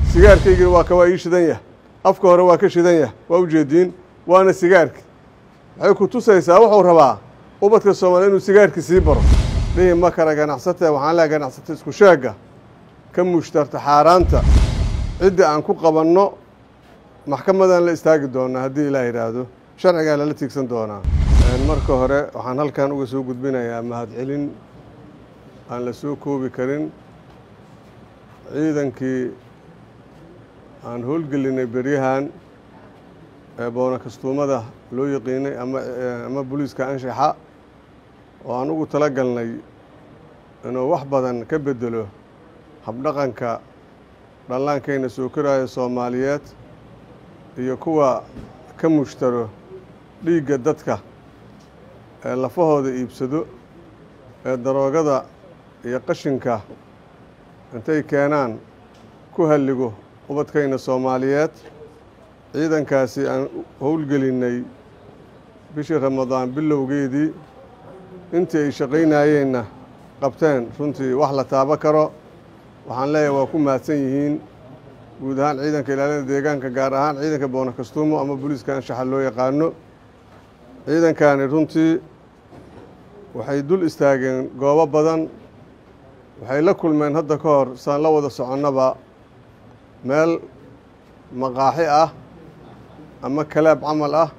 sigaarkayga waa ka waa ii shidan yahay afka hore waa ka shidan yahay waa u jeediin waana sigaarki waxay ku tusaysaa wuxuu rabaa ubadka Soomaaliyeed inuu sigaarki sii baro dhihi ma kara ganacsatay waxaan la ganacsatay isku sheega ka mushtarta xaaraanta cidda aan ku qabanno maxkamadan la istaagi doona haddii Ilaahay yiraahdo sharciga la tiigsan doona marka hore waxaan halkan uga soo gudbinayaa mahadcelin aan la soo koobi karin ciidankii aan howlgelinay beryahan boona kastuumada loo yaqiinay ama booliiska anshaxa oo aan ugu talagalnay inuu wax badan ka bedelo habdhaqanka dhallaankeena soo koraya Soomaaliyeed iyo kuwa ka mushtaro dhiigga dadka lafahooda iibsado daroogada iyo qashinka intay keenaan ku halligo ubadkayna Soomaaliyeed ciidankaasi aan howlgelinay bishii Ramadaan bilowgeedii intii ay shaqaynayeenna qabteen runtii wax la taaba karo waxaan leeyahay waa ku mahadsan yihiin guud ahaan ciidanka ilaalinta deegaanka gaar ahaan ciidanka boona kastuumo ama booliiska anshaxa loo yaqaano ciidankani runtii waxay dul istaageen goobo badan waxay la kulmeen hadda ka hor saan la wada soconnaba meel maqaaxi ah ama kalaab camal ah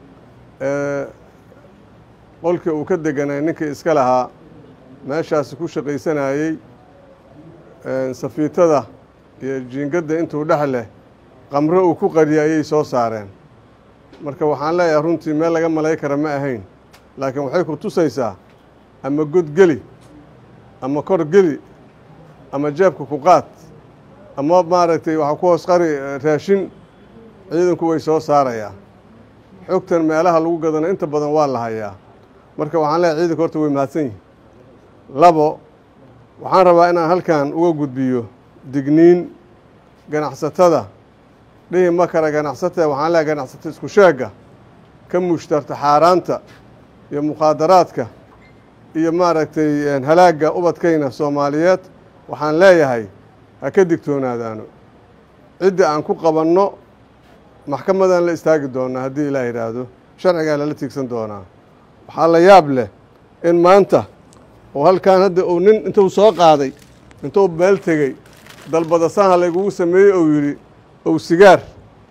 qolkii uu ka deganay ninkii iska lahaa meeshaasi ku shaqaysanayay safiitada iyo jiingadda intuu dhex leh qamro uu ku qariyay ayay soo saareen marka waxaan leeyahay runtii meel laga malay kara ma ahayn laakiin waxay ku tusaysaa ama godgeli ama korgeli ama jeebka ku qaad ama maaragtay waxa ku hoos qari raashin ciidanku way soo saarayaan xogtan meelaha lagu gadana inta badan waa la hayaa marka waxaan leeyahay ciidanku horta way mahadsan yihiin labo waxaan rabaa inaan halkan uga gudbiyo digniin ganacsatada dhihi ma kara ganacsatay waxaan leeyahay ganacsatay isku sheega ka mushtarta xaaraanta iyo muqaadaraadka iyo maaragtay halaaga ubadkayna Soomaaliyeed waxaan leeyahay ha ka digtoonaadaano cidda aan ku qabanno maxkamadan la istaagi doona haddii Ilaahay yiraahdo sharciga la tiigsan doona waxaa la yaab leh in maanta oo halkan hadda uu nin intuu soo qaaday intuu beel tegay dalbada sahan lagu sameeyay oo yiri oo sigaar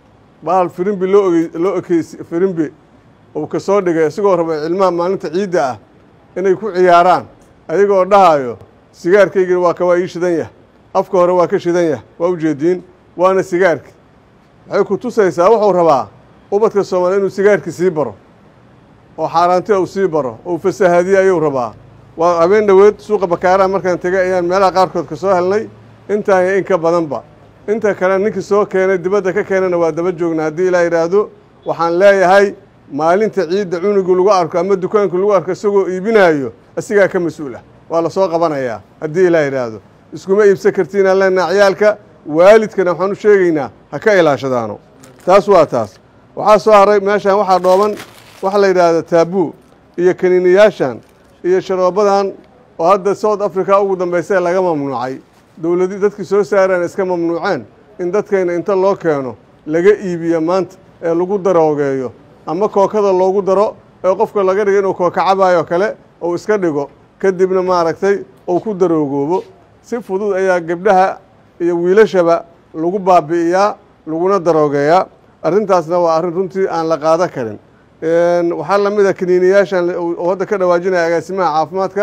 baal firimbi loo ogeysay firimbi oo ka soo dhigay isagoo raba cilmaha maalinta ciida ah inay ku ciyaaraan ayagoo dhahayo sigaarkayga waa ka waa ii shidan yahay afka hore waa ka shidan yahay waa u jeediin waana sigaarki waxay ku tusaysaa wuxuu rabaa ubadka Soomaaliyeed inuu sigaarki sii baro oo xaaraantii uu sii baro oo fasahaadii ayuu rabaa waa habeen dhaweed suuqa bakaaraha markaan tagay ayaan meelaha qaarkood ka soo helnay intaan in ka badanba inta kale ninkii soo keenay dibadda ka keenana waa daba joognaa haddii Ilaahay yiraahdo waxaan leeyahay maalinta ciidda cunugu lagu arko ama dukaanku lagu arko isagoo iibinayo asigaa ka mas'uul ah waa la soo qabanayaa haddii Ilaahay yiraahdo iskuma iibsan kartiin allana ciyaalka waalidkana waxaan u sheegaynaa ha ka ilaashadaano taas waa taas waxaa soo haray meeshan waxaa dhooban wax la yiraahdo taabuu iyo kaniiniyaashan iyo sharoobadan oo hadda South Africa ugu dambeysay laga mamnuucay dawladii dadkii soo saareen iska mamnuuceen in dadkayna inta loo keeno laga iibiyo maanta ee lagu daroogeeyo ama kookada loogu daro ee qofka laga dhigo inuu kooka cabayo kale oo iska dhigo kadibna maaragtay oo ku daroogoobo si fudud ayaa gabdhaha iyo wiilashaba lagu baabi'iyaa laguna daroogeeyaa arrintaasna waa arrin runtii aan la qaadan karin waxaa la mid ah kaniiniyaashan oo hadda ka dhawaajinaya agaasimaha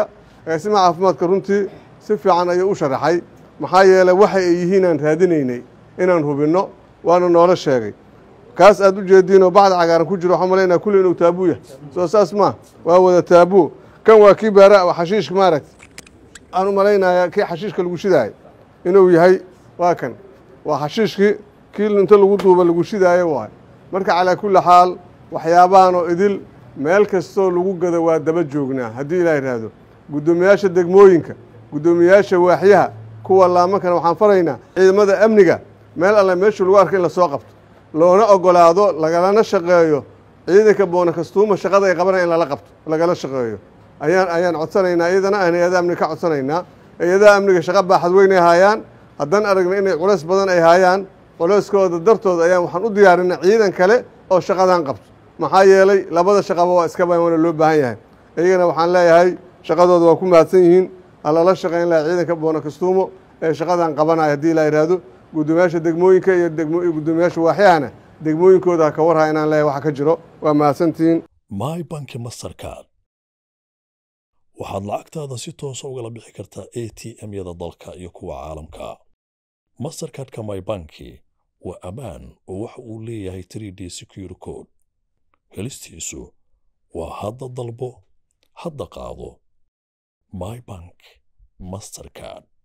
caafimaadka runtii si fiican ayuu u sharaxay maxaa yeelay waxa ay yihiin aan raadinaynay inaan hubinno waana noola sheegay kaas aad u jeediinoo bacda cagaaran ku jiro waxaan malaynaa kulli inuu taabuu yahay soo saas ma waa wada taabuu kan waa kii baara xashiishka maaragta aan u malaynayaa kii xashiishka lagu shidaayay inuu yahay waa kan waa xashiishkii kii inta lagu duuba lagu shidaayo waay marka calaa kulli xaal waxyaabahan oo idil meel kastoo lagu gado waa daba joognaa haddii Ilaahay yiraahdo guddoomiyaasha degmooyinka guddoomiyaasha waaxyaha kuwa laamakana waxaan faraynaa ciidamada amniga meel alle meesha lagu arko in la soo qabto loona ogolaado lagalana shaqeeyo ciidanka boona kastuuma shaqada ay qabanayaan in lala qabto lagala shaqeeyo ayaan codsanaynaa iyadana aan hay'adaha amniga ka codsanaynaa hay'adaha amniga shaqo baaxad weyn ay hayaan haddaan aragna inay culays badan ay hayaan culayskooda dartood ayaan waxaan u diyaarinay ciidan kale oo shaqadan qabto maxaa yeelay labada shaqaba waa iska badan loo baahan yahay iyagana waxaan leeyahay shaqadooda waa ku mahadsan yihiin alla shaqayn lahaa ciidanka Boonakastuumo ee shaqadan qabanaya haddii la yiraahdo gudoomiyaasha degmooyinka iyo gudoomiyaasha waaxyahana degmooyinkooda ka warha inaan leeyahay waxa ka jiro waa mahadsantihiin My Bank Mastercard waxaad lacagtaada si toos ah ugala bixi kartaa ATM-yada dalka iyo kuwa caalamka Mastercard-ka My Bank waa amaan oo waxa uu leeyahay 3D secure code helistiisu waa hadda dalbo hadda qaado My Bank Mastercard